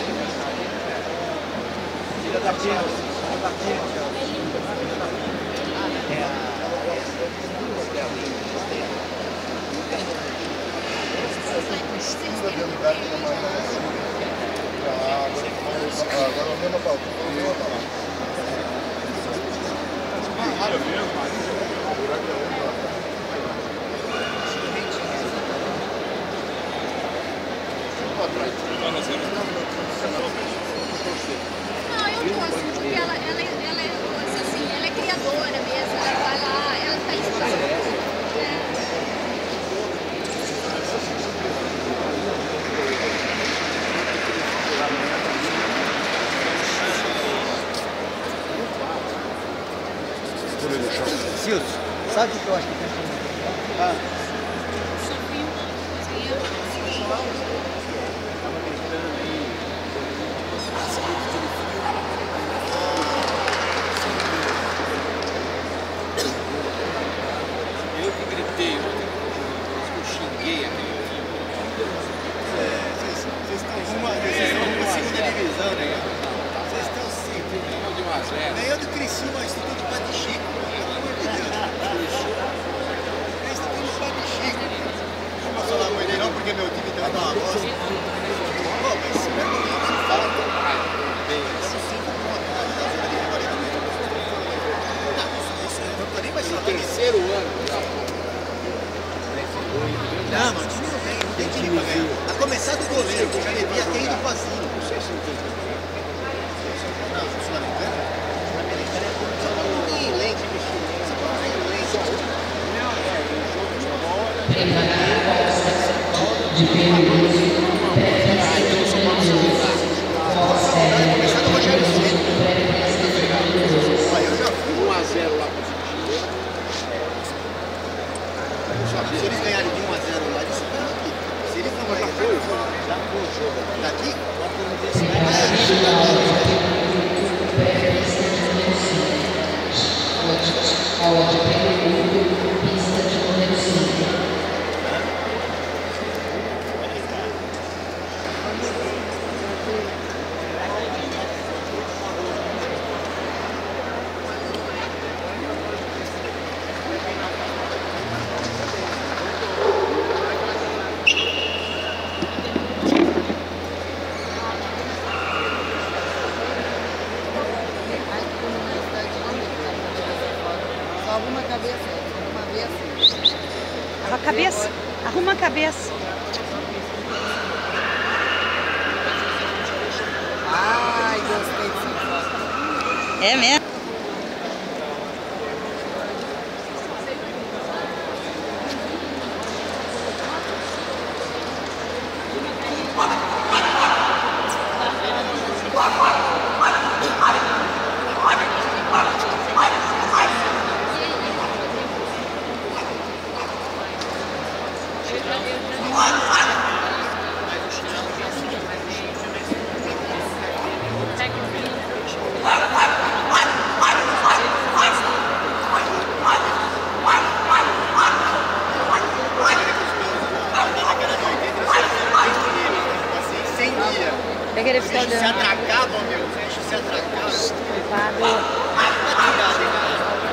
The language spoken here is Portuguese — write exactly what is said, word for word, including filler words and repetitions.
Tira daqui, tira daqui. Agora o mesmo pauta. Não, eu gosto, porque ela, ela, ela é coisa assim, ela é criadora mesmo, ela vai lá, ela está estudando. Silvio, sabe o que eu acho que tem que ah. Eu que gritei, eu xinguei aquele. Vocês estão uma segunda divisão, né? Vocês estão sempre. Ganhou de um a zero. Ganhou do Criciúma, Instituto de Padre Chico. Pelo amor de Deus. Instituto de Padre Chico. Não posso falar muito não, porque meu time também dá uma bosta. Pô, mas espero que não se fala. No terceiro ano, não, mas o time não tem, não tem time pra ganhar. A começar do goleiro, que já devia ter ido vazio. Não sei se não tem. Não, o Sul-Americano? O Sul-Americano é como São Paulo não tem lente, bicho. São Paulo não tem lente. Não, é, o jogo de bola. De perigoso. Começar do Rogério Ceni. Eu já fui. um a zero lá pro Se eles ganharem de um a zero lá, eles ficam aqui. Se eles não ganharem, já foi o jogo. Já foi o jogo. Daqui? Aonde pelo mundo, pista de número cinco. Arruma a cabeça, uma vez. A cabeça, arruma a cabeça. Ai, gostei dessa foto. É mesmo? Se atracavam, meu, se atracavam. Privado. Tá tirado, hein, cara?